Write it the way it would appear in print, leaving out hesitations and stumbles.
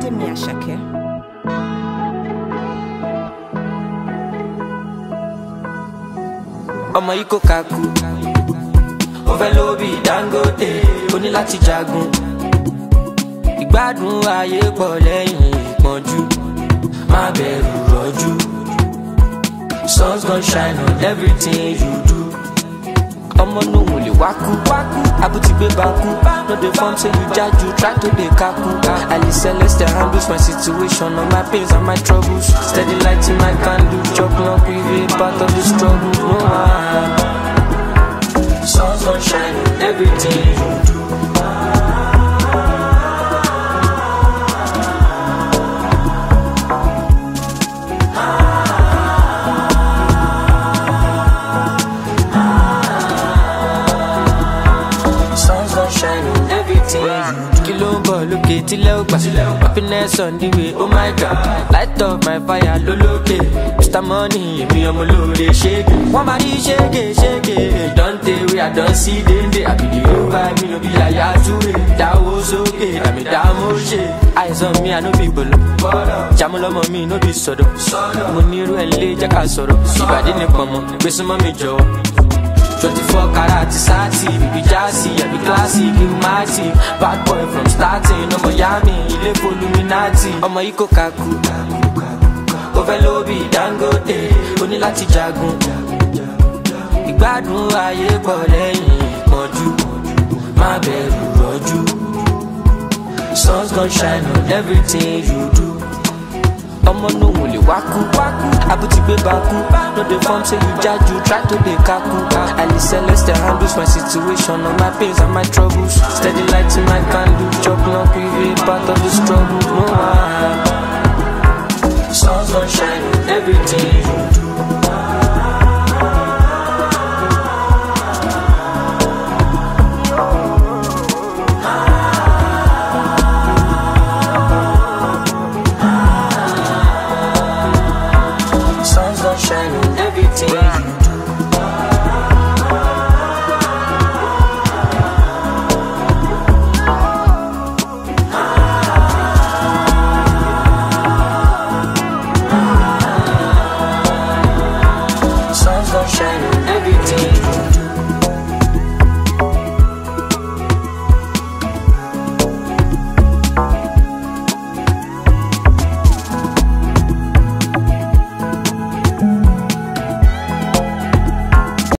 Kemi Ashake. Ọmọ yìí kò kaku, ó fẹ́ ló bí Dangote, ó ní láti jagun. Ìgbádùn ayé pọ̀ lẹ́yìn ìpọ́njú, má bẹ̀rù rọ́jú. Sun's gonna shine on everything you do. Ọmọ no wò lè wákú, àbútí gbé bakú. No dey form say you jaju, try to dey kaku. Ali Celeste handles my situation, all my pains and my troubles. Steady lighting my candle, chop long we part of the struggle. No one. Sun's gonna shine on everything you do. Kilo ball okay till happiness on the way, oh my God. Light up my fire, loloke. Mr. Money, me I'm loaded, shake. One body shake. Don't tell we I don't see the I be the over me, no be a yatue. That was okay, I mean that motion. Eyes on me, I know people. Jamulo mommy, no be sodo. Muniru ele jaka soro. Ibadi ne pomo, beso mami jo. 24 karat sati, baby jazzy, I be classy, give mighty. Bad boy from starting, no Miami, ile Illuminati. Ọmọ yìí kò kaku, ó fẹ́ ló bí Dangote, ó ní láti jagun. Ìgbádùn ayé pọ̀ lẹ́yìn ìpọ́njú, má bẹ̀rù rọ́jú. Sun's gonna shine on everything you do. Ọmọ no wò lè wákú, àbútí gbé bakú. No dey form say you jaju, try to dey kaku. Ali Celeste handles my situation, all my pains and my troubles. Steady lighting my candle, chop long we part of the struggle. No one. Sun's gonna shine on everything you do.